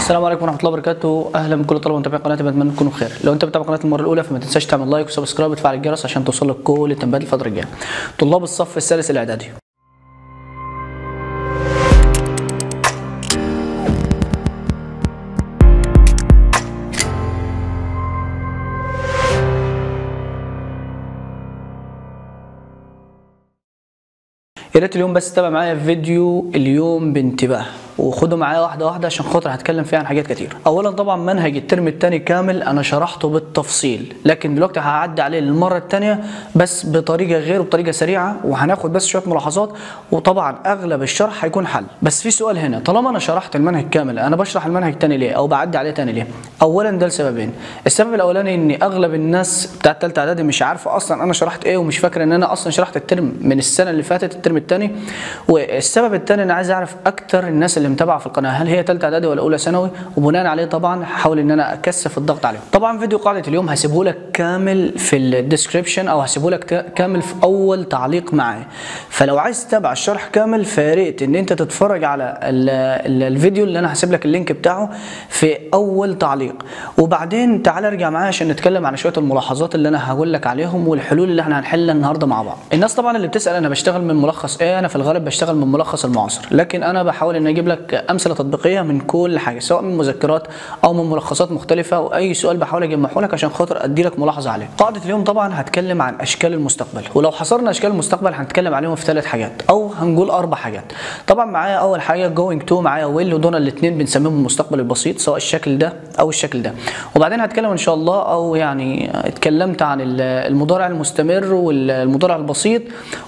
السلام عليكم ورحمه الله وبركاته. اهلا بكل طلبه ومتابعين قناتي، بتمنى تكونوا بخير. لو انت بتتابع قناتي المره الاولى فما تنساش تعمل لايك وسبسكرايب وتفعل الجرس عشان توصلك كل التنبيهات الفتره الجايه. طلاب الصف الثالث الاعدادي، يا ريت اليوم بس تتابع معايا فيديو اليوم بانتباه وخدوا معايا واحده واحده عشان خاطر هتكلم فيها عن حاجات كتير. اولا طبعا منهج الترم الثاني كامل انا شرحته بالتفصيل، لكن دلوقتي هعدي عليه للمره الثانيه بس بطريقه غير وبطريقه سريعه، وهناخد بس شويه ملاحظات، وطبعا اغلب الشرح هيكون حل. بس في سؤال هنا، طالما انا شرحت المنهج كامل انا بشرح المنهج الثاني ليه او بعدي عليه ثاني ليه؟ اولا ده لسببين. السبب الاولاني ان اغلب الناس بتاعت ثالثه اعدادي مش عارفه اصلا انا شرحت ايه، ومش فاكره ان انا اصلا شرحت الترم من السنه اللي فاتت الترم الثاني. والسبب الثاني انا عايز اعرف اكتر الناس اللي متابعه في القناه هل هي ثالثه اعدادي ولا اولى ثانوي، وبناء عليه طبعا هحاول ان انا اكثف الضغط عليهم. طبعا فيديو قاعده اليوم هسيبه لك كامل في الديسكربشن او هسيبه لك كامل في اول تعليق معايا، فلو عايز تتابع الشرح كامل فياريت ان انت تتفرج على الفيديو اللي انا هسيب لك اللينك بتاعه في اول تعليق، وبعدين تعال ارجع معايا عشان نتكلم عن شويه الملاحظات اللي انا هقول لك عليهم والحلول اللي احنا هنحلها النهارده مع بعض. الناس طبعا اللي بتسال انا بشتغل من ملخص ايه، انا في الغالب بشتغل من ملخص المعاصر، لكن انا بحاول ان اجيب لك امثله تطبيقيه من كل حاجه، سواء من مذكرات او من ملخصات مختلفه، واي سؤال بحاول اجمعه لك عشان خاطر ادي لك ملاحظه عليه. قاعده اليوم طبعا هتكلم عن اشكال المستقبل، ولو حصرنا اشكال المستقبل هنتكلم عليهم في 3 حاجات او هنقول 4 حاجات. طبعا معايا اول حاجه جوينج تو، معايا ويل، ودول الاثنين بنسميهم المستقبل البسيط، سواء الشكل ده او الشكل ده. وبعدين هتكلم ان شاء الله او يعني اتكلمت عن المضارع المستمر والمضارع البسيط.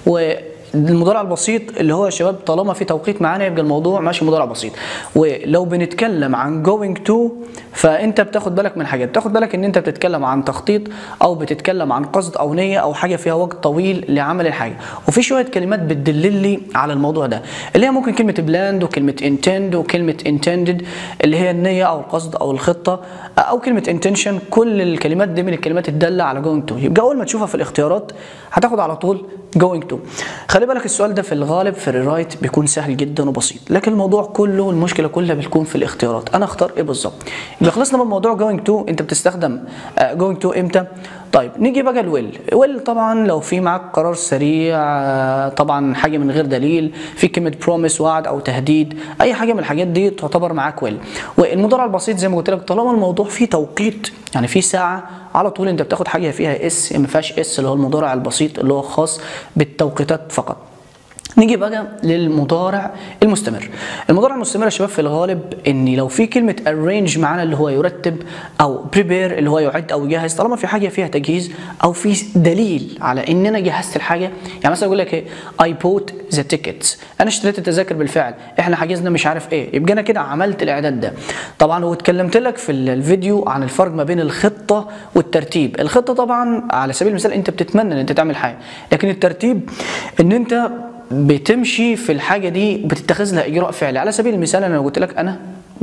والمضارع البسيط اللي هو يا شباب طالما في توقيت معانا يبقى الموضوع ماشي مضارع بسيط. ولو بنتكلم عن going to فانت بتاخد بالك من حاجات، بتاخد بالك ان انت بتتكلم عن تخطيط او بتتكلم عن قصد او نيه او حاجه فيها وقت طويل لعمل الحاجه، وفي شويه كلمات بتدلل لي على الموضوع ده اللي هي ممكن كلمه planned وكلمه intend وكلمه intended اللي هي النيه او القصد او الخطه، او كلمه intention. كل الكلمات دي من الكلمات الداله على going to، يبقى اول ما تشوفها في الاختيارات هتاخد على طول going to. خلي بالك السؤال ده في الغالب في الرايت بيكون سهل جدا وبسيط، لكن الموضوع كله المشكله كلها بتكون في الاختيارات، انا اختار ايه بالظبط. يبقى خلصنا من موضوع going to، انت بتستخدم going to امتى؟ طيب نيجي بقى الويل طبعا لو في معاك قرار سريع، طبعا حاجه من غير دليل، في كلمه بروميس وعد او تهديد، اي حاجه من الحاجات دي تعتبر معاك ويل. والمضارع البسيط زي ما قلت لك طالما الموضوع فيه توقيت يعني في ساعه على طول انت بتاخد حاجه فيها اس، ما فيهاش اس اللي هو المضارع البسيط اللي هو خاص بالتوقيتات فقط. نيجي بقى للمضارع المستمر. المضارع المستمر يا شباب في الغالب ان لو في كلمه arrange معانا اللي هو يرتب، او prepare اللي هو يعد او يجهز، طالما في حاجه فيها تجهيز او في دليل على ان انا جهزت الحاجه، يعني مثلا اقول لك ايه I bought the tickets، انا اشتريت التذاكر بالفعل، احنا حجزنا مش عارف ايه، يبقى انا كده عملت الاعداد ده. طبعا واتكلمت لك في الفيديو عن الفرق ما بين الخطه والترتيب. الخطه طبعا على سبيل المثال انت بتتمنى ان انت تعمل حاجه، لكن الترتيب ان انت بتمشي في الحاجه دي بتتخذ لها اجراء فعلي. على سبيل المثال انا قلت لك انا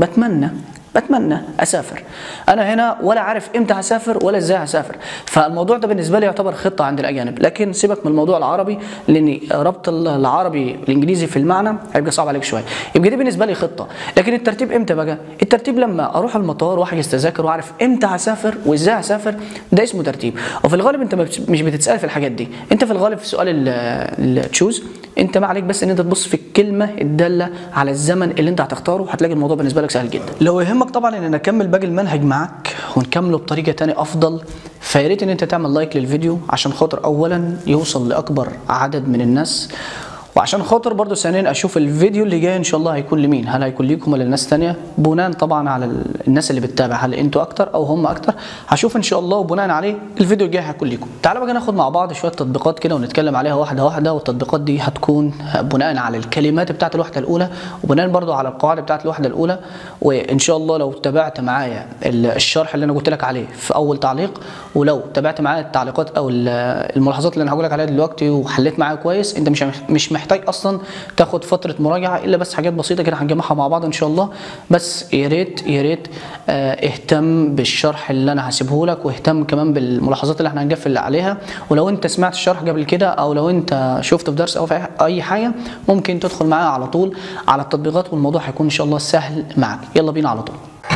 بتمنى اسافر، انا هنا ولا عارف امتى هسافر ولا ازاي هسافر، فالموضوع ده بالنسبه لي يعتبر خطه عند الاجانب. لكن سيبك من الموضوع العربي لان ربط العربي الانجليزي في المعنى هيبقى صعب عليك شويه، يبقى دي بالنسبه لي خطه. لكن الترتيب امتى بقى؟ الترتيب لما اروح المطار واحجز تذاكر واعرف امتى هسافر وازاي هسافر، ده اسمه ترتيب. وفي الغالب انت مش بتتسال في الحاجات دي، انت في الغالب في سؤال التشوز انت ما عليك بس ان انت تبص في الكلمه الداله على الزمن اللي انت هتختاره، هتلاقي الموضوع بالنسبه لك سهل جدا. لو يهمك طبعا ان انا اكمل باقي المنهج معاك ونكمله بطريقه ثانيه افضل، فيا ريت ان انت تعمل لايك للفيديو عشان خاطر اولا يوصل لاكبر عدد من الناس، وعشان خاطر برضو ثانيا اشوف الفيديو اللي جاي ان شاء الله هيكون لمين، هل هيكون ليكم ولا لناس ثانيه، بناء طبعا على الناس اللي بتتابع هل انتوا اكتر او هم اكتر، هشوف ان شاء الله وبناء عليه الفيديو الجاي هيكون ليكم. تعالوا بقى ناخد مع بعض شويه تطبيقات كده ونتكلم عليها واحده واحده، والتطبيقات دي هتكون بناء على الكلمات بتاعه الوحده الاولى وبناء برضو على القواعد بتاعه الوحده الاولى. وان شاء الله لو تابعت معايا الشرح اللي انا قلت لك عليه في اول تعليق، ولو تابعت معايا التعليقات او الملاحظات اللي انا هقول لك عليها دلوقتي وحليت معايا كويس، انت مش محتاج اصلا تاخد فتره مراجعه الا بس حاجات بسيطه كده هنجمعها مع بعض ان شاء الله. بس يا ريت اهتم بالشرح اللي انا هسيبه لك، واهتم كمان بالملاحظات اللي احنا هنقفل عليها. ولو انت سمعت الشرح قبل كده او لو انت شفته في درس او في اي حاجه ممكن تدخل معايا على طول على التطبيقات، والموضوع هيكون ان شاء الله سهل معاك. يلا بينا على طول.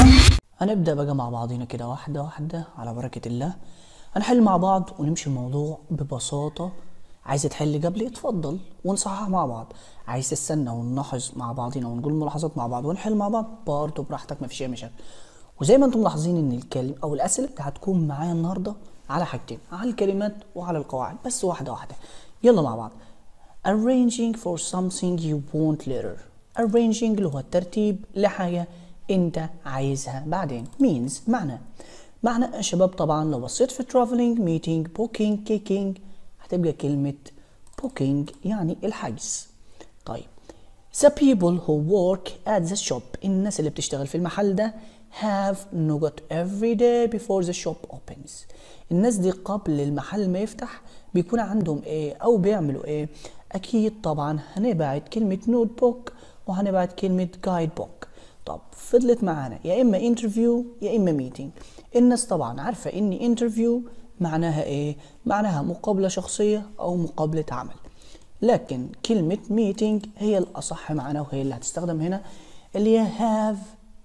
هنبدأ بقى مع بعضينا كده واحدة واحدة على بركة الله. هنحل مع بعض ونمشي الموضوع ببساطة. عايز تحل قبلي اتفضل ونصحح مع بعض، عايز تستنى ونلاحظ مع بعضينا ونقول ملاحظات مع بعض ونحل مع بعض برضه براحتك، مفيش اي مشاكل. وزي ما انتم ملاحظين ان الكلمة او الاسئلة هتكون معايا النهارده على حاجتين، على الكلمات وعلى القواعد، بس واحدة واحدة. يلا مع بعض. arranging for something you want later. arranging اللي هو الترتيب لحاجة انت عايزها بعدين. means معنى يا شباب طبعا لو بصيت في traveling meeting booking kicking هتبقى كلمة booking يعني الحجز. طيب the people who work at the shop، الناس اللي بتشتغل في المحل ده have nugget every day before the shop opens. الناس دي قبل المحل ما يفتح بيكون عندهم ايه او بيعملوا ايه؟ اكيد طبعا هنبعت كلمة نوت بوك وهنبعت كلمة جايد بوك. طب فضلت معانا يا اما انترفيو يا اما ميتنج. الناس طبعا عارفة ان انترفيو معناها ايه؟ معناها مقابلة شخصية او مقابلة عمل، لكن كلمة ميتنج هي الاصح معنا وهي اللي هتستخدم هنا، اللي هي have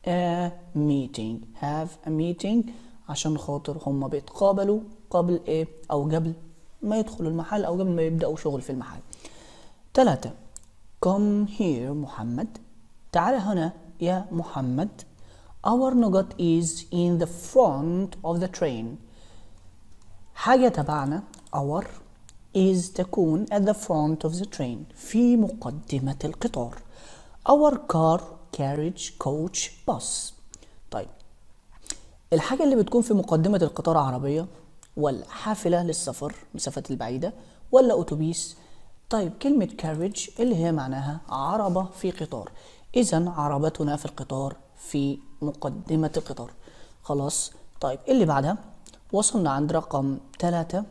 a meeting عشان خاطر هم بيتقابلوا قبل ايه او قبل ما يدخلوا المحل او قبل ما يبدأوا شغل في المحل. 3 come here محمد، تعال هنا يا محمد. our nugget is in the front of the train. حاجة تبعنا our is تكون at the front of the train في مقدمة القطار. our car carriage coach bus. طيب الحاجة اللي بتكون في مقدمة القطار عربية ولا حافلة للسفر مسافات البعيدة ولا أتوبيس؟ طيب كلمة carriage اللي هي معناها عربة في قطار، إذن عربتنا في القطار في مقدمة القطار. خلاص. طيب اللي بعدها وصلنا عند رقم 3،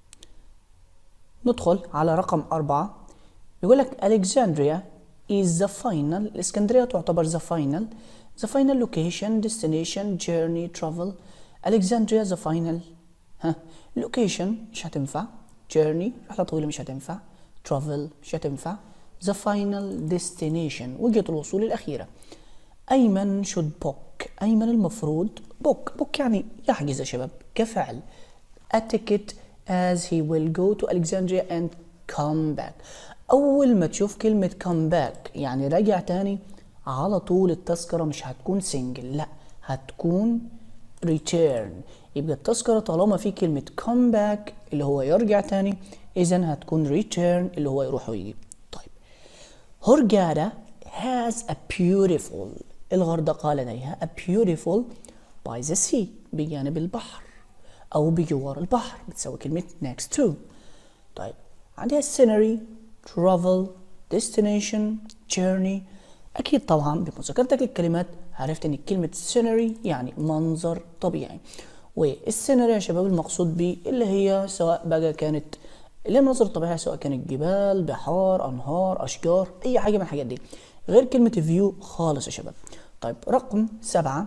ندخل على رقم 4. يقولك Alexandria is the final. الإسكندرية تعتبر the final location destination journey travel. Alexandria the final location مش هتنفع، journey رحلة طويلة مش هتنفع، travel مش هتنفع، the final destination وجهة الوصول الأخيرة. أيمن should book، أيمن المفروض book يعني يحجز يا شباب كفعل a ticket as he will go to Alexandria and come back. أول ما تشوف كلمة come back يعني راجع تاني، على طول التذكرة مش هتكون single، لا هتكون return. يبقى التذكرة طالما في كلمة come back اللي هو يرجع تاني، إذن هتكون return اللي هو يروح ويجي. طيب هورجادا has a beautiful، الغردقة لديها a beautiful by the sea بجانب البحر أو بجوار البحر، بتساوي كلمة next to. طيب عندها scenery travel destination journey. أكيد طبعا بمذاكرتك للكلمات عرفت إن كلمة scenery يعني منظر طبيعي، والسينري يا شباب المقصود بيه اللي هي سواء بقى كانت اللي هي المناظر الطبيعية، سواء كانت جبال بحار أنهار أشجار أي حاجة من الحاجات دي، غير كلمة فيو خالص يا شباب. طيب رقم 7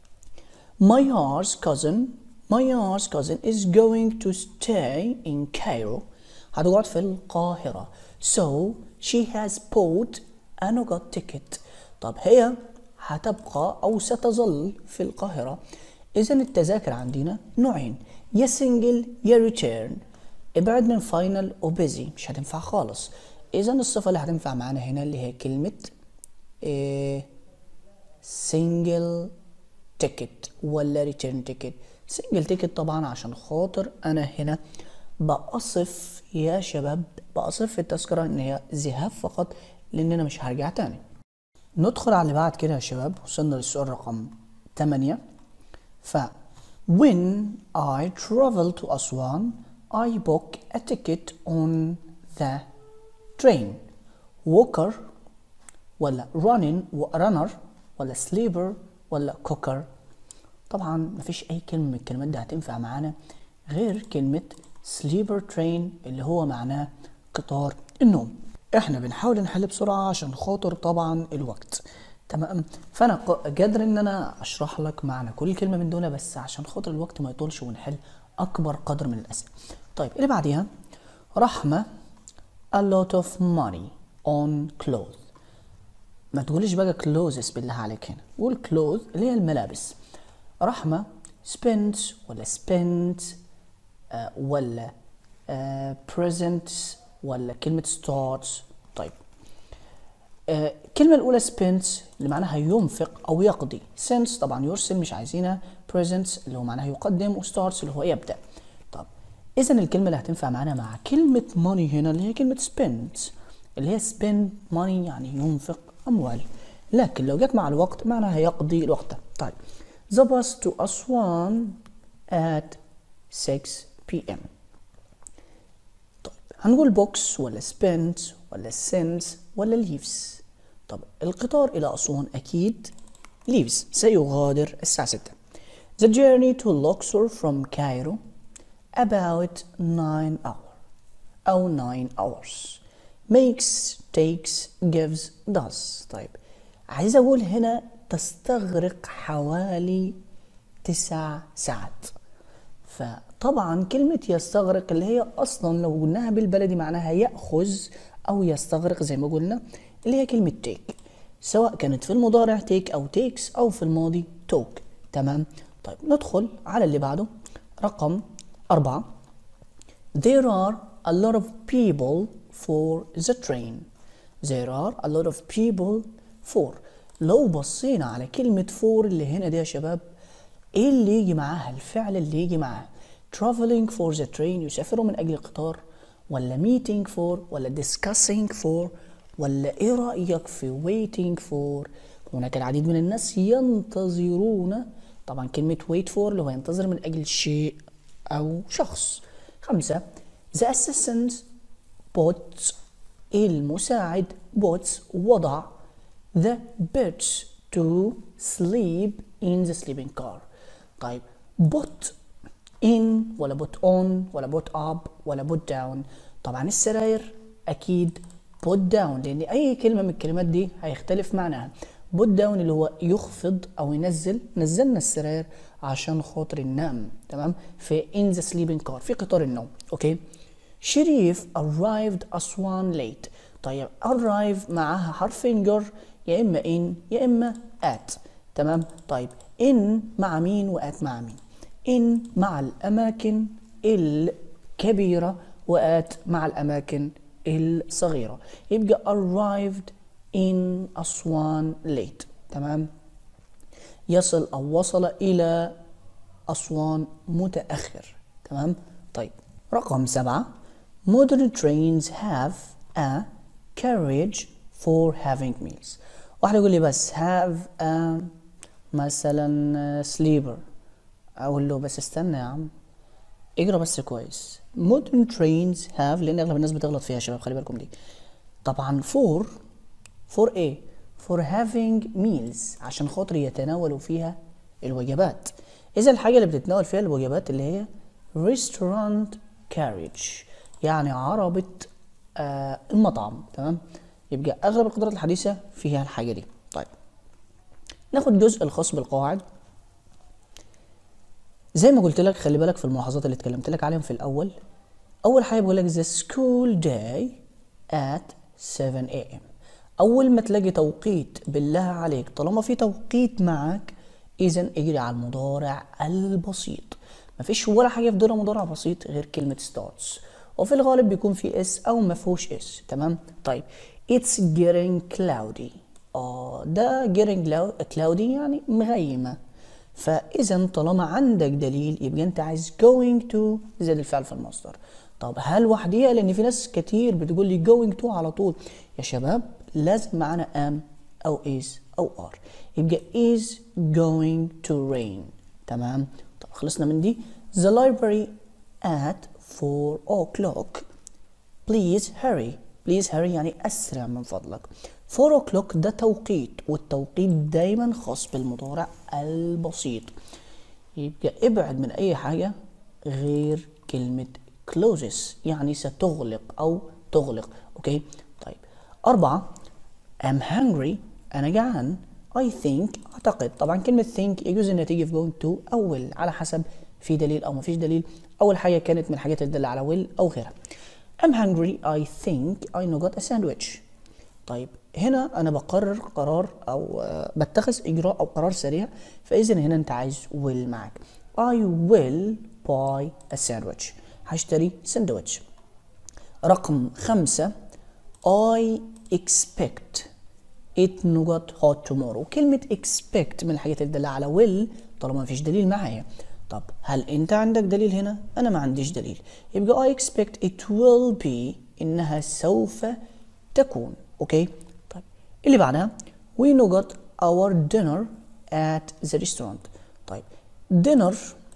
my cousin is going to stay in Cairo. هتقعد في القاهرة so she has bought a nugget ticket. طب هي هتبقى أو ستظل في القاهرة، إذن التذاكر عندنا نوعين، يا سنجل يا ريتيرن. ابعد من فاينل وبيزي مش هتنفع خالص. إذن الصفة اللي هتنفع معانا هنا اللي هي كلمة سنجل تيكت ولا ريتيرن تيكت. سنجل تيكت طبعا عشان خاطر أنا هنا بأصف يا شباب، بأصف في التذكرة إن هي ذهاب فقط لأن أنا مش هرجع تاني. ندخل على اللي بعد كده يا شباب، وصلنا للسؤال رقم 8. when I travel to Aswan I book a ticket on the train. walker ولا runner ولا sleeper ولا cooker. طبعا مفيش اي كلمة من الكلمات دي هتنفع معانا غير كلمة sleeper train اللي هو معناه قطار النوم. احنا بنحاول نحل بسرعة عشان خاطر طبعا الوقت، تمام؟ فانا قادر ان انا اشرح لك معنى كل كلمة من دول، بس عشان خاطر الوقت ما يطولش ونحل اكبر قدر من الاسئلة. طيب اللي بعديها رحمة a lot of money on clothes. ما تقوليش بقى clothes بالله عليك، هنا قول clothes اللي هي الملابس. رحمة spent ولا spent ولا present ولا كلمة starts. طيب الكلمة الأولى spent اللي معناها ينفق أو يقضي. since طبعا يرسل مش عايزينها. present اللي هو معناها يقدم، و starts اللي هو يبدأ. طب إذا الكلمة اللي هتنفع معانا مع كلمة money هنا اللي هي كلمة spent، اللي هي spend money يعني ينفق أموال، لكن لو جت مع الوقت معناها يقضي الوقت. طيب the bus to Aswan at 6 p.m. طيب هنقول box ولا spent ولا since ولا leaves. طب القطار إلى أسوان أكيد leaves، سيغادر الساعة 6. The journey to Luxor from Cairo about 9 hours أو 9 hours. makes takes gives does. طيب عايز أقول هنا تستغرق حوالي 9 ساعات. فطبعا كلمة يستغرق اللي هي أصلا لو قلناها بالبلدي معناها يأخذ أو يستغرق زي ما قلنا، اللي هي كلمة take، سواء كانت في المضارع take أو takes أو في الماضي took. تمام. طيب ندخل على اللي بعده رقم 4. There are a lot of people for the train. There are a lot of people for. لو بصينا على كلمة for اللي هنا دي يا شباب، ايه اللي يجي معاها؟ الفعل اللي يجي معاها traveling for the train يسافروا من أجل القطار، ولا meeting for، ولا discussing for، ولا ايه رأيك في waiting for؟ هناك العديد من الناس ينتظرون. طبعا كلمة wait for اللي هو ينتظر من أجل شيء أو شخص. 5. the assistant puts المساعد puts وضع the birds to sleep in the sleeping car. طيب put in ولا put on ولا put up ولا put down. طبعا السراير أكيد put down، لأن أي كلمة من الكلمات دي هيختلف معناها. put down اللي هو يخفض أو ينزل، نزلنا السراير عشان خاطر النوم. تمام. في in the sleeping car في قطار النوم. أوكي. شريف arrived أسوان late. طيب arrive معاها حرفين جر، يا إما in يا إما at. تمام. طيب in مع مين وat مع مين؟ in مع الأماكن الكبيرة وat مع الأماكن الصغيرة. يبقى arrived in أسوان late. تمام. يصل أو وصل إلى أسوان متأخر. تمام. طيب رقم 7. modern trains have a carriage for having meals. واحد يقول لي بس have a مثلا sleeper، اقول له بس استنى يا عم اقرا بس كويس. modern trains have، لان اغلب الناس بتغلط فيها يا شباب، خلي بالكم دي. طبعا for ايه؟ for having meals عشان خاطر يتناولوا فيها الوجبات. اذا الحاجه اللي بتتناول فيها الوجبات اللي هي restaurant carriage، يعني عربة المطعم. تمام. يبقى اغلب القدرات الحديثه فيها الحاجه دي. طيب ناخد الجزء الخاص بالقواعد. زي ما قلت لك خلي بالك في الملاحظات اللي اتكلمت لك عليهم في الاول. اول حاجه بقول لك the school day at 7 a.m. اول ما تلاقي توقيت بالله عليك طالما في توقيت معك اذا اجري على المضارع البسيط. مفيش ولا حاجه في دور مضارع بسيط غير كلمه starts، وفي الغالب بيكون في اس او ما فيهوش اس. تمام. طيب it's getting cloudy. ده getting cloudy يعني مغيمه. فاذا طالما عندك دليل يبقى انت عايز going to زائد الفعل في المصدر. طب هل وحديها؟ لان في ناس كتير بتقول لي going to على طول. يا شباب لازم معانا am او is او are. يبقى is going to rain. تمام. طب خلصنا من دي. the library at 4 o'clock. please hurry. please hurry يعني أسرع من فضلك. 4 o'clock ده توقيت، والتوقيت دايما خاص بالمضارع البسيط. يبقى ابعد من أي حاجة غير كلمة closes يعني ستغلق أو تغلق. أوكي. طيب 4. I'm hungry. أنا جعان. I think أعتقد. طبعا كلمة think يجوز إنها تيجي في going to أول على حسب في دليل أو مفيش دليل. أول حاجة كانت من الحاجات اللي تدل على will أو غيرها. I'm hungry. I think I got a sandwich. طيب هنا انا بقرر قرار او بتخذ اجراء او قرار سريع، فاذا هنا انت عايز will معاك. I will buy a sandwich. هشتري سندوتش. رقم 5 I expect it not hot tomorrow. كلمة expect من الحاجات اللي تدل على will طالما مفيش دليل معايا. طب هل انت عندك دليل هنا؟ انا ما عنديش دليل، يبقى I expect it will be انها سوف تكون. اوكي طيب اللي بعدها we got our dinner at the restaurant. طيب dinner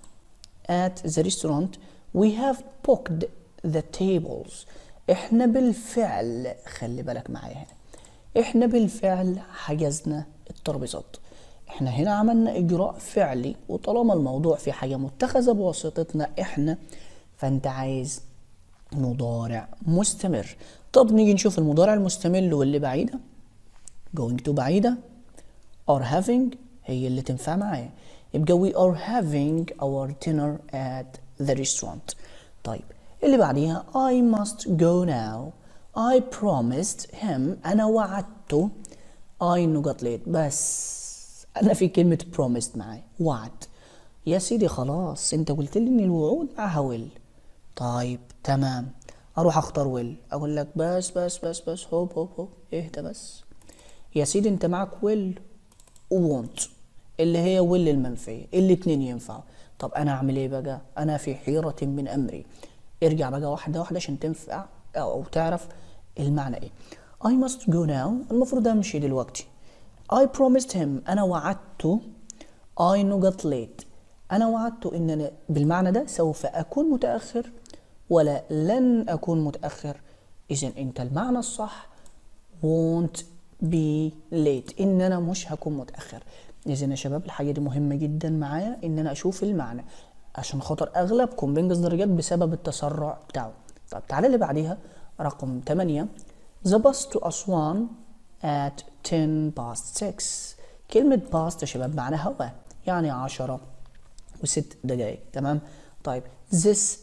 at the restaurant we have booked the tables. احنا بالفعل خلي بالك معايا هنا، احنا بالفعل حجزنا الترابيزات. احنا هنا عملنا اجراء فعلي، وطالما الموضوع في حاجة متخذة بواسطتنا احنا، فانت عايز مضارع مستمر. طب نيجي نشوف المضارع المستمر واللي بعيدة. going to بعيدة، are having هي اللي تنفع معايا، يبقى we are having our dinner at the restaurant. طيب اللي بعديها I must go now. I promised him أنا وعدته. I got late. بس أنا في كلمة promised معايا، وعد. يا سيدي خلاص أنت قلت لي إن الوعود معها will. طيب تمام، أروح أختار will، أقول لك بس هوب اهدى بس يا سيدي. أنت معك will و want اللي هي will المنفية، الاتنين ينفعوا. طب أنا أعمل إيه بقى؟ أنا في حيرة من أمري. ارجع بقى واحدة واحدة عشان تنفع أو تعرف المعنى إيه. I must go now المفروض أمشي دلوقتي. I promised him أنا وعدته. I got late أنا وعدته إن أنا بالمعنى ده سوف أكون متأخر ولا لن أكون متأخر. إذن أنت المعنى الصح won't be late، إن أنا مش هكون متأخر. إذن يا شباب الحاجة دي مهمة جدا معايا، إن أنا أشوف المعنى عشان خاطر أغلبكم بينقص درجات بسبب التسرع بتاعه. طب تعالى اللي بعديها رقم 8 The bus to Aswan at 6:10. كلمة past يا شباب معناها هو، يعني 10:06. تمام. طيب this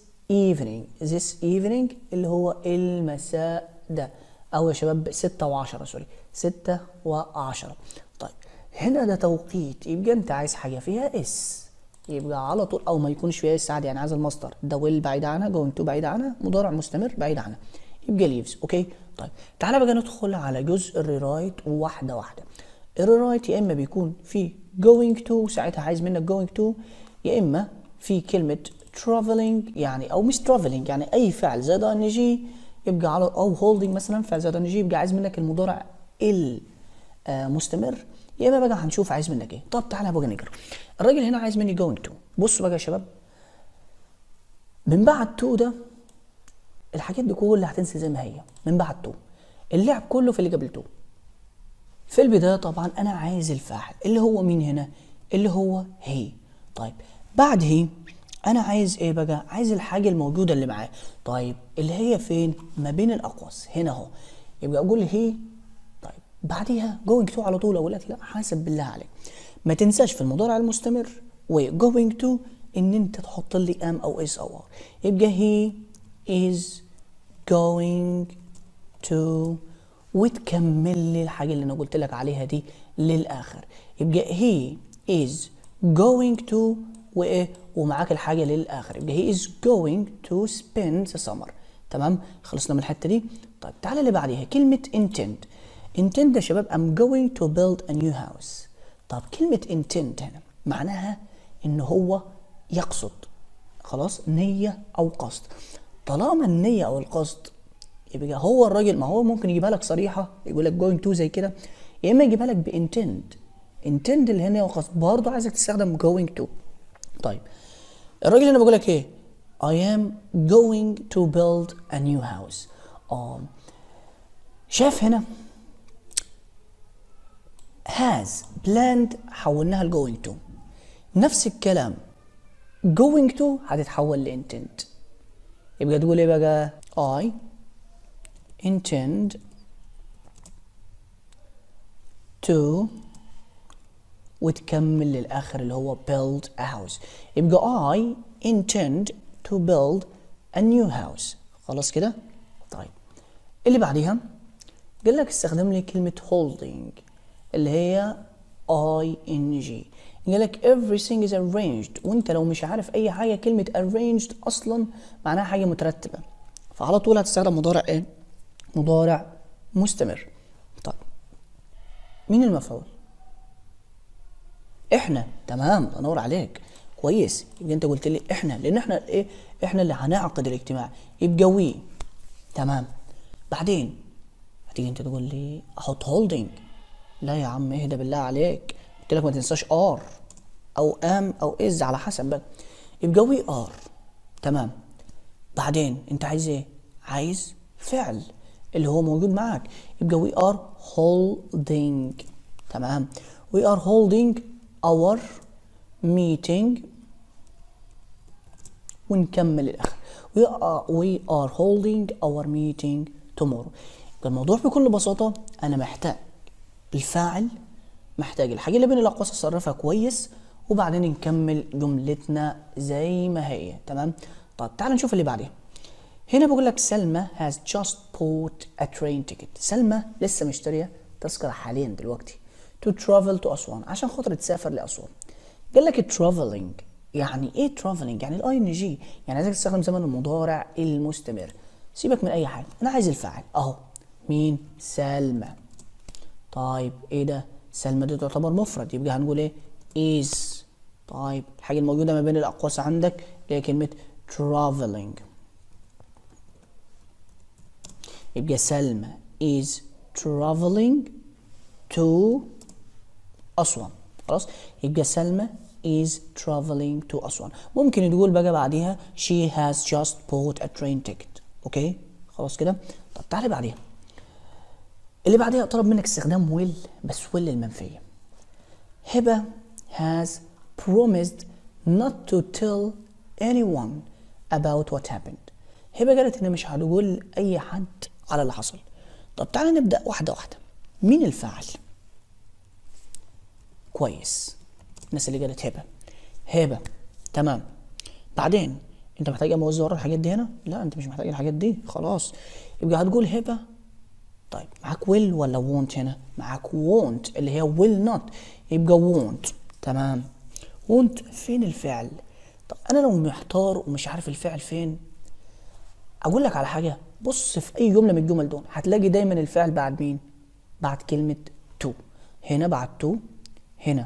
evening اللي هو المساء ده، أو يا شباب 6:10 سوري 6:10. طيب هنا ده توقيت، يبقى أنت عايز حاجة فيها اس، يبقى على طول، أو ما يكونش فيها اس عادي، يعني عايز المصدر ده will بعيد عنها، going to بعيد عنها، مضارع مستمر بعيد عنها، يبقى leaves. اوكي طيب تعالى بقى ندخل على جزء الريرايت واحده واحده. الريرايت يا اما بيكون في going to، ساعتها عايز منك going to، يا اما في كلمه traveling يعني، او مش traveling يعني اي فعل زائد ان جي يبقى على، او holding مثلا فعل زائد ان جي يبقى عايز منك المضارع المستمر، يا اما بقى هنشوف عايز منك ايه. طب تعالى بقى نقرا. الراجل هنا عايز مني going to. بصوا بقى يا شباب، من بعد to ده الحاجات دي كلها هتنسى زي ما هي. من بعد تو اللعب كله في اللي قبل تو. في البداية طبعا أنا عايز الفاعل اللي هو مين هنا؟ اللي هو هي. طيب بعد هي أنا عايز إيه بقى؟ عايز الحاجة الموجودة اللي معاه. طيب اللي هي فين؟ ما بين الأقواس هنا أهو. يبقى أقول هي. طيب بعديها going to على طول. أقول لك لا حاسب بالله عليك ما تنساش في المضارع المستمر و going to إن أنت تحط لي am أو is أو are. يبقى هي is going to وتكمل لي الحاجة اللي أنا قلت لك عليها دي للآخر. يبقى he is going to وإيه ومعاك الحاجة للآخر. يبقى he is going to spend the summer. تمام خلصنا من الحتة دي. طيب تعالى اللي بعديها كلمة intend. intend يا شباب I'm going to build a new house. طب كلمة intend هنا معناها إن هو يقصد، خلاص نية أو قصد. طالما النية أو القصد يبقى هو الراجل، ما هو ممكن يجيبها لك صريحة يقول لك going to زي كده، يا إما يجيبها لك بintend. intend اللي هنا وقصد، برضه عايزك تستخدم going to. طيب الراجل هنا بقول لك إيه؟ I am going to build a new house. شاف هنا has planned حولناها ل going to. نفس الكلام going to هتتحول ل intend. يبقى تقول ايه بقى؟ I intend to وتكمل للآخر اللي هو build a house. يبقى I intend to build a new house. خلاص كده؟ طيب اللي بعديها قال لك استخدم لي كلمة holding اللي هي ing. قال لك everything is arranged، وانت لو مش عارف اي حاجة كلمة arranged اصلا معناها حاجة مترتبة، فعلى طول هتستخدم مضارع ايه؟ مضارع مستمر. طيب مين المفعول؟ احنا. تمام، الله ينور عليك، كويس. يبقى انت قلت لي احنا لان احنا ايه؟ احنا اللي هنعقد الاجتماع، يبقى وي. تمام. بعدين هتيجي انت تقول لي احط holding. لا يا عم اهدى بالله عليك، قلت لك ما تنساش ار او ام او از على حسب بقى. يبقى وي ار. تمام. بعدين انت عايز ايه؟ عايز فعل اللي هو موجود معاك، يبقى we are holding. تمام. we are holding our meeting، ونكمل الاخر we are holding our meeting tomorrow. يبقى الموضوع بكل بساطة انا محتاج الفاعل، محتاج الحاجة اللي بين الاقواس اصرفها كويس، وبعدين نكمل جملتنا زي ما هي. تمام. طيب تعال نشوف اللي بعدها. هنا بقول لك سلمى has just bought a train ticket. سلمى لسه مشتريه تذكره حاليا دلوقتي to travel to أسوان، عشان خاطر تسافر لأسوان. قال لك traveling. يعني ايه traveling؟ يعني الاي ان جي، يعني عايزك تستخدم زمن المضارع المستمر. سيبك من اي حاجه، انا عايز الفاعل اهو. مين؟ سلمى. طيب ايه ده؟ سلمى دي تعتبر مفرد، يبقى هنقول ايه؟ is. طيب الحاجه الموجوده ما بين الاقواس عندك اللي هي كلمه traveling، يبقى سلمى is traveling to أسوان. خلاص، يبقى سلمى is traveling to أسوان. ممكن تقول بقى بعديها she has just bought a train ticket. اوكي خلاص كده. طب تعالى بعديها، اللي بعديها طلب منك استخدام will، بس will المنفية. هبة has promised not to tell anyone about what happened. هبة قالت ان مش هتقول اي حد على اللي حصل. طب تعالى نبدأ واحدة واحدة. مين الفاعل؟ كويس، الناس اللي قالت هبة. هبة. تمام. بعدين انت محتاج اموزع ورا الحاجات دي هنا؟ لا انت مش محتاج الحاجات دي خلاص، يبقى هتقول هبة. طيب معاك will ولا won't؟ هنا معاك won't اللي هي will not، يبقى won't. تمام. won't فين الفعل؟ طب انا لو محتار ومش عارف الفعل فين، اقول لك على حاجه، بص في اي جمله من الجمل دول هتلاقي دايما الفعل بعد مين؟ بعد كلمه to. هنا بعد to، هنا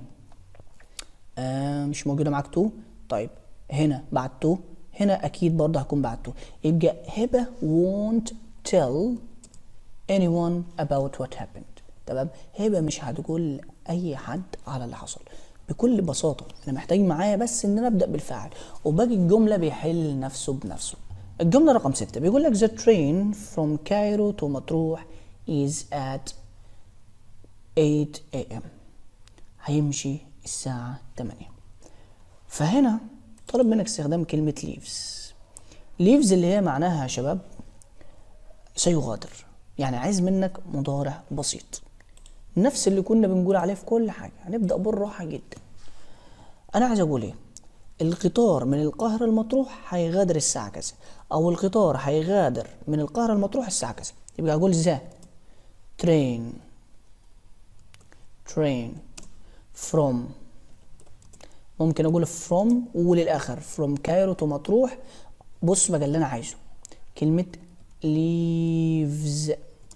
مش موجوده معاك to. طيب هنا بعد to، هنا اكيد برضه هكون بعد to. يبقى هبه won't tell anyone about what happened. تمام. هبه مش هتقول اي حد على اللي حصل. بكل بساطه انا محتاج معايا بس ان انا ابدا بالفعل، وباقي الجمله بيحل نفسه بنفسه. الجملة رقم 6 بيقول لك the train from Cairo to مطروح is at 8 AM. هيمشي الساعة 8. فهنا طلب منك استخدام كلمة leaves. leaves اللي هي معناها يا شباب سيغادر، يعني عايز منك مضارع بسيط، نفس اللي كنا بنقول عليه في كل حاجة. هنبدأ بالراحة جدا. أنا عايز أقول إيه؟ القطار من القاهرة المطروح هيغادر الساعة كذا، أو القطار هيغادر من القاهرة المطروح الساعة كذا. يبقى أقول ذا train from، ممكن أقول from وللآخر from Cairo to مطروح. بص بقى اللي أنا عايزه كلمة leaves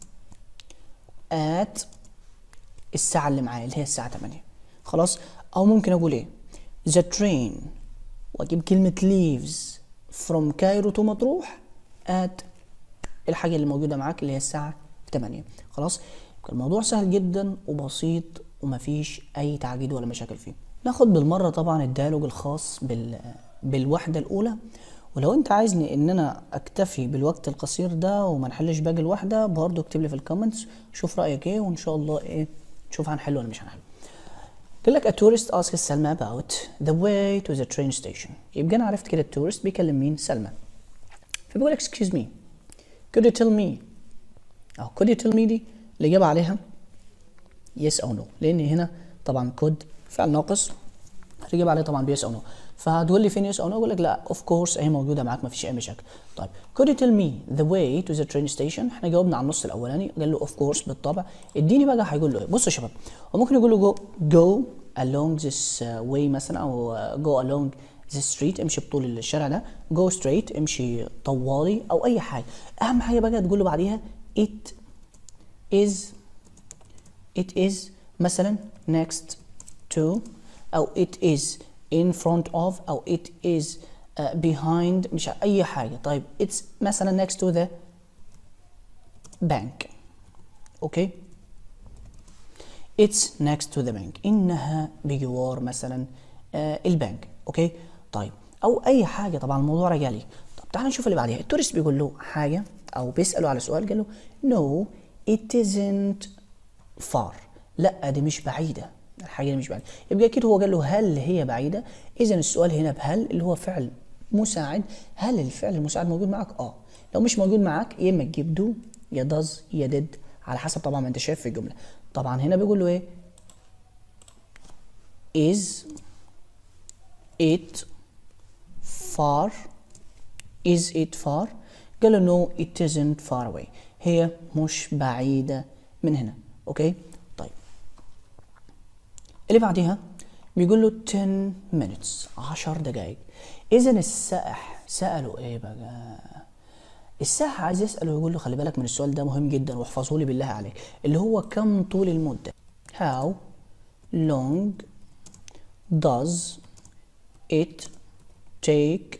at الساعة اللي معايا اللي هي الساعة 8. خلاص. أو ممكن أقول إيه؟ the train واجيب كلمة leaves from Cairo to مطروح at الحاجة اللي موجودة معاك اللي هي الساعة 8. خلاص. الموضوع سهل جدا وبسيط ومفيش أي تعقيد ولا مشاكل فيه. ناخد بالمرة طبعا الديالوج الخاص بالوحدة الأولى، ولو أنت عايزني إن أنا أكتفي بالوقت القصير ده وما نحلش باقي الوحدة برضه اكتب لي في الكومنتس شوف رأيك إيه، وإن شاء الله إيه نشوف هنحله ولا مش هنحله. قال لك a tourist asks سلمى about the way to the train station. يبقى أنا عرفت كده التورست بيكلم مين؟ سلمى. فبيقول لك excuse me could you tell me، أو could you tell me دي الإجابة عليها yes أو no، لأن هنا طبعا could فعل ناقص هتجيب عليه طبعا بيس او نو. فهتقول لي فين يس او نو؟ اقول لك لا اوف كورس هي موجوده معاك مفيش اي مشاكل. طيب could you tell me the way to the train station؟ احنا جاوبنا على النص الاولاني، قال له اوف كورس بالطبع. اديني بقى هيقول له ايه؟ بصوا يا شباب، وممكن يقول له go along this way مثلا، او go along this street، امشي بطول الشارع ده، go straight امشي طوالي، او اي حاجه. اهم حاجه بقى تقول له بعديها it is مثلا next to، او it is in front of، او it is behind، مش اي حاجه. طيب it's مثلا next to the bank. اوكي it's next to the bank، انها بجوار مثلا البنك. اوكي طيب او اي حاجه. طبعا الموضوع رجالي. طب تعال نشوف اللي بعديها. التورست بيقول له حاجه او بيساله على سؤال، قال له no it isn't far، لا دي مش بعيده، الحاجه دي مش بعيده. يبقى اكيد هو قال له هل هي بعيده، اذا السؤال هنا بهل اللي هو فعل مساعد. هل الفعل المساعد موجود معاك؟ لو مش موجود معاك يا اما تجيب دو يا داز يا ديد، على حسب طبعا ما انت شايف في الجمله. طبعا هنا بيقول له ايه؟ is it far، is it far؟ قال له no it isn't far away، هي مش بعيده من هنا. اوكي طيب اللي بعديها بيقول له 10 minutes 10 دقائق. اذا السائح ساله ايه بقى؟ السائح عايز يساله، يقول له خلي بالك من السؤال ده مهم جدا واحفظه لي بالله عليك، اللي هو كم طول المده. how long does it take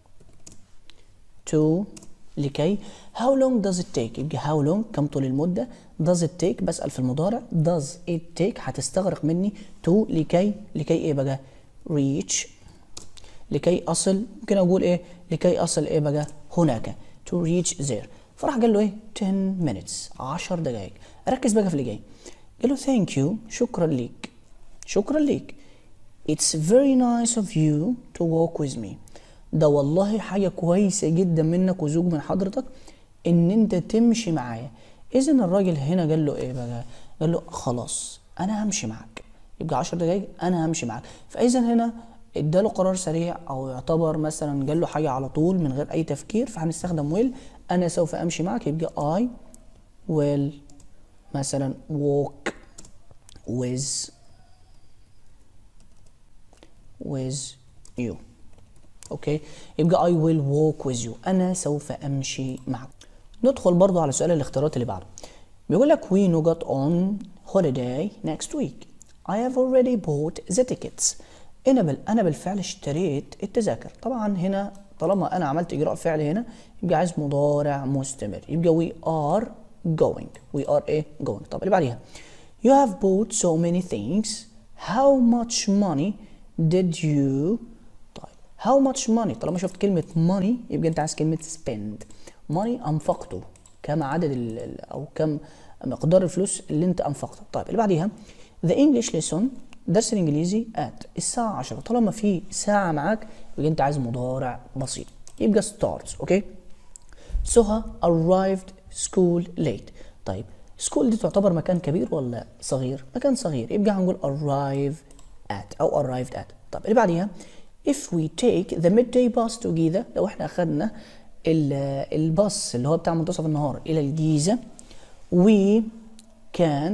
to، لكي. how long does it take، يبقى how long كم طول المدة، does it take بسأل في المضارع، does it take هتستغرق مني to لكي ايه بقى؟ reach، لكي أصل. ممكن أقول إيه؟ لكي أصل إيه بقى؟ هناك to reach there. فراح قال له إيه؟ 10 minutes 10 دقائق. ركز بقى في اللي جاي. قال له thank you شكرا ليك، شكرا ليك. it's very nice of you to walk with me، ده والله حاجة كويسة جدا منك وذوق من حضرتك ان انت تمشي معايا. اذا الراجل هنا قال له ايه بقى؟ قال له خلاص انا همشي معاك، يبقى 10 دقايق انا همشي معاك. فاذا هنا اداله قرار سريع، او يعتبر مثلا قال له حاجة على طول من غير اي تفكير، فهنستخدم will. انا سوف امشي معك، يبقى I will مثلا walk with you. اوكي يبقى I will walk with you، انا سوف امشي معك. ندخل برضو على سؤال الاختيارات اللي بعده. بيقول لك we got on holiday next week I have already bought the tickets. انا بالفعل اشتريت التذاكر. طبعا هنا طالما انا عملت اجراء فعل هنا يبقى عايز مضارع مستمر، يبقى we are going. طب اللي بعديها you have bought so many things how much money did you. how much money، طالما شفت كلمة money يبقى انت عايز كلمة spend. money انفقته، كم عدد او كم مقدار الفلوس اللي انت انفقته. طيب اللي بعديها the English lesson درس الانجليزي at الساعة 10. طالما في ساعة معاك يبقى انت عايز مضارع بسيط، يبقى starts. اوكي سهى arrived school late. طيب school دي تعتبر مكان كبير ولا صغير؟ مكان صغير، يبقى هنقول arrive at او arrived at. طب اللي بعديها if we take the midday bus to Giza، لو احنا اخدنا الباص اللي هو بتاع منتصف النهار الى الجيزة we can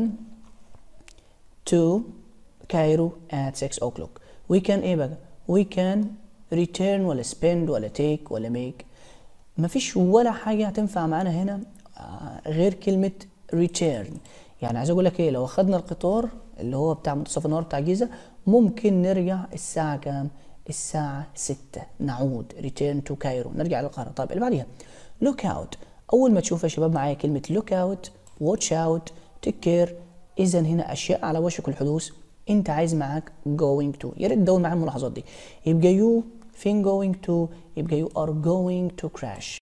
to Cairo at 6 o'clock. we can ايه بقى؟ we can return ولا spend ولا take ولا make؟ مفيش ولا حاجة هتنفع معانا هنا غير كلمة return. يعني عايز اقول لك ايه، لو اخدنا القطار اللي هو بتاع منتصف النهار بتاع الجيزة ممكن نرجع الساعة كام؟ الساعة 6 نعود return to Cairo، نرجع للقاهرة. طيب اللي بعديها look out. أول ما تشوف يا شباب معايا كلمة look out watch out take care، إذا هنا أشياء على وشك الحدوث أنت عايز معاك going to. يا ريت تدون معايا الملاحظات دي. يبقى you فين going to؟ يبقى you are going to crash.